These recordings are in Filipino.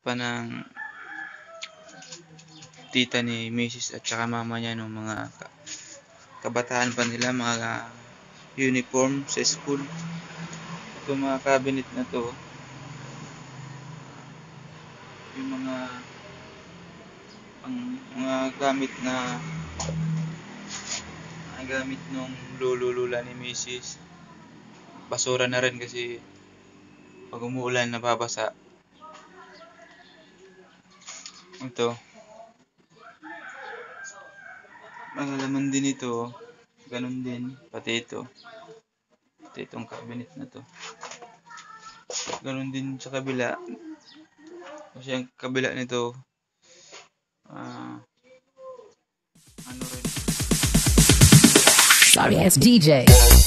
pa ng tita ni Mrs. at saka mama niya nung mga kabataan pa nila, mga uniform sa school. Ito mga cabinet na to, yung mga gamit nung lolo-lula ni Mrs. Basura na rin kasi pag umuulan nababasa. Ito, mga laman din ito, ganun din, pati itong cabinet na to, ganun din sa kabila. Kasi ang kabila nito, ano rin. Sorry, it's DJ.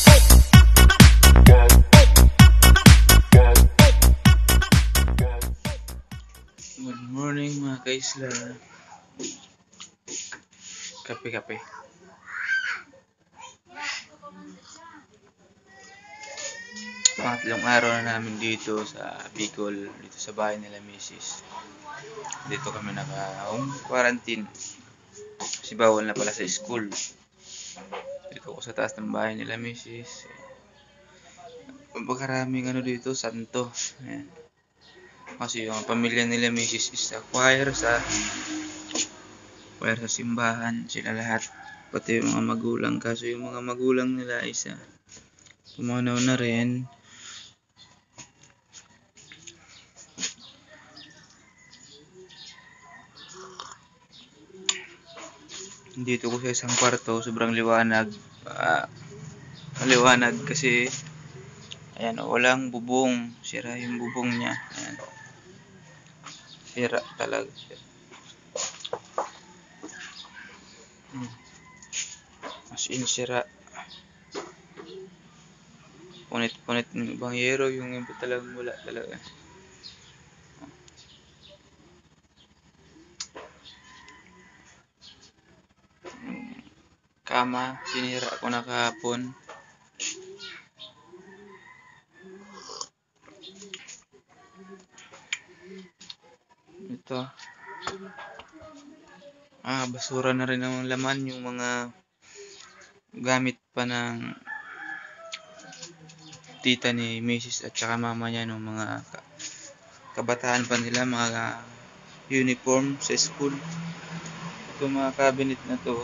Good morning mga kaisla. Kape. Pangatlong araw na namin dito sa Bicol, dito sa bahay nila Mrs. Dito kami naka-home quarantine kasi bawal na pala sa school. Dito ko sa taas ng bahay nila Mrs. Pagkaraming dito, santo. Ayan. Kasi yung pamilya nila Mrs. is sa choir sa simbahan, sila lahat, pati yung mga magulang. Kaso yung mga magulang nila is pumanaw na rin. Dito ko sa isang kwarto, sobrang liwanag. Maliwanag kasi ayan, walang bubong, sira yung bubong niya. Ayan. Sira talaga. As in sira. Punit-punit ng bangyero, yung iba talagang wala talaga. Kama, sinira ko na kahapon. Ito. Basura na rin ang laman, yung mga gamit pa ng tita ni Mrs. at saka mama niya nung mga kabataan pa nila, mga uniform sa school. Ito mga cabinet na to,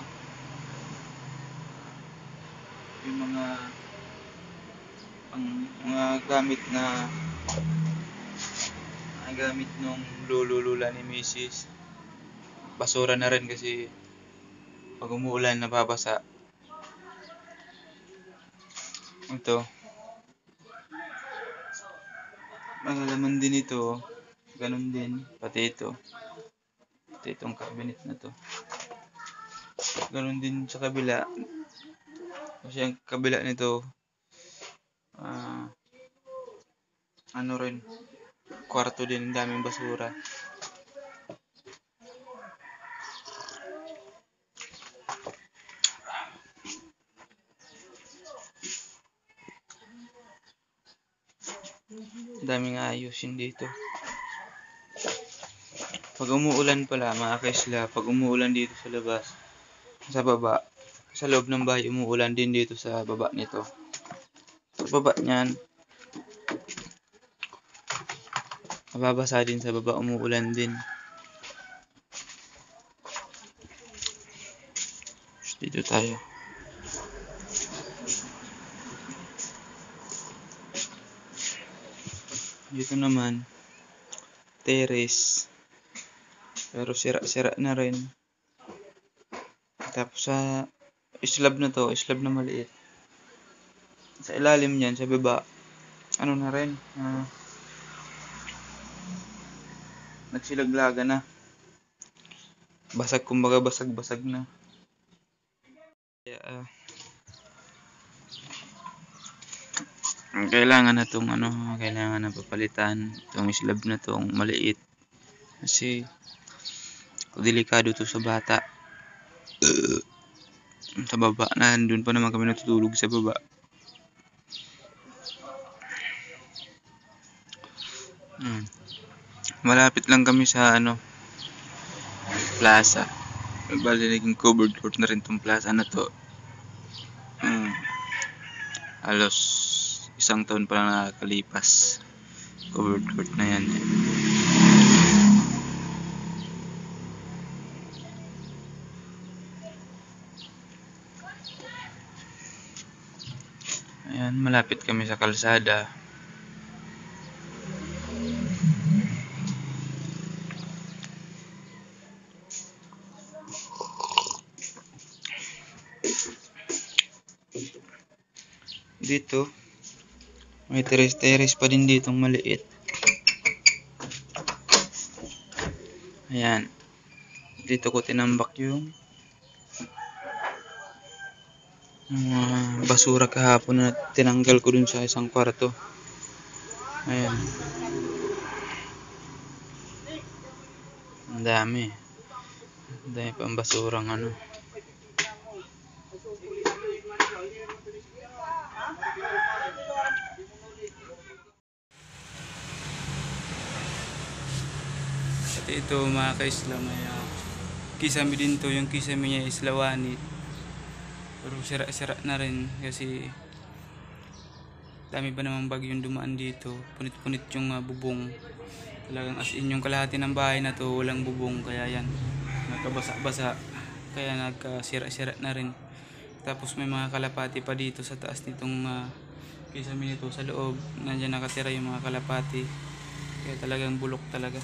yung mga gamit nung lolo-lula ni Mrs. Basura na rin kasi pag umuulan nababasa. Ito, mga laman din ito, ganun din, pati itong cabinet na to, ganun din sa kabila. Kasi ang kabila nito, ano rin, kwarto din, daming basura. Daming ayusin dito. Pag umuulan pala mga kaisla, pag umuulan dito sa labas, sa baba, sa loob ng bahay, umuulan din dito sa baba nito. Sa baba niyan, mababasa din sa baba, umuulan din. Dito tayo. Dito naman, terrace. Pero sira na rin. Tapos sa slab na to, slab na maliit. Sa ilalim niyan, sa baba, ano na rin, nagsilaglaga na. Kumbaga basag na. Kaya, kailangan na papalitan itong slab na tong maliit. Kasi delikado to sa bata. Sa baba, nandun pa naman kami natutulog sa baba. Malapit lang kami sa plaza. Bali naging covered court na rin tong plaza na to. Halos isang taon pa lang nakakalipas. Covered court na yan. Ayan, malapit kami sa kalsada. Dito may teres pa din ditong maliit. Ayan, dito ko tinambak yung basura kahapon na tinanggal ko dun sa isang kwarto. Ayan, ang dami pang basurang At ito mga ka-Islam, kisame din to, yung kisame niya is lawanit. Pero sira-sira na rin kasi dami ba namang bagyong dumaan dito. Punit-punit yung bubong. Talagang as in yung kalahati ng bahay na to walang bubong, kaya yan nagkabasa-basa, kaya nagkasira-sira na rin. Tapos may mga kalapati pa dito sa taas nitong kisame nito. Sa loob nandiyan nakatira yung mga kalapati, kaya talagang bulok talaga.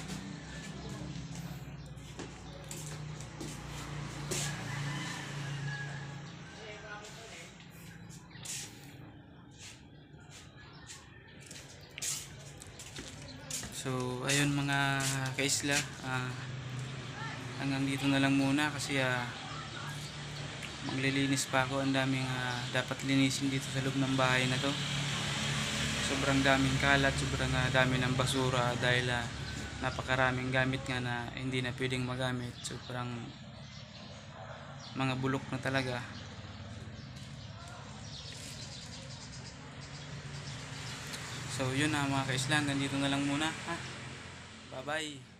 So ayun mga kaisla, hanggang dito na lang muna kasi maglilinis pa ako. Ang daming dapat linisin dito sa loob ng bahay na to. Sobrang daming kalat, sobrang dami ng basura dahil napakaraming gamit nga na hindi na pwedeng magamit. Sobrang mga bulok na talaga. So yun mga kaisla, hanggang dito na lang muna. Bye bye.